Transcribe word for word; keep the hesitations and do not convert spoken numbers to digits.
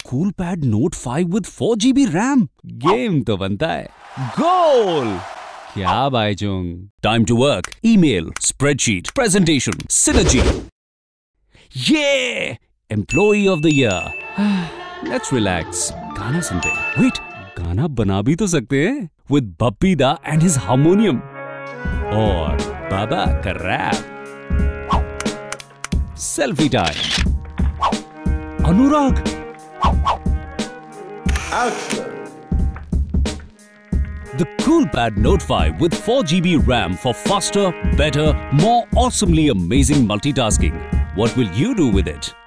Coolpad Note five with four G B RAM. Game तो बनता है. Goal! क्या Bhaichung? Time to work. Email, spreadsheet, presentation, synergy. Yeah! Employee of the year. Let's relax. गाना सुनते हैं. Wait, गाना बना भी तो सकते हैं. With Bappi Da and his harmonium. और बाबा का rap. Selfie time. Anurag. Action. The Coolpad Note five with four G B RAM for faster, better, more awesomely amazing multitasking. What will you do with it?